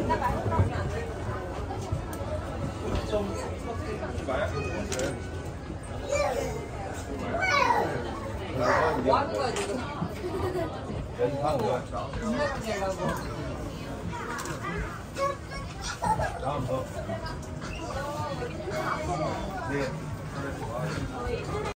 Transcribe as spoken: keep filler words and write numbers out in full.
뭐 하는 거야 지금? 연습하는 거야. 다음 더. 네.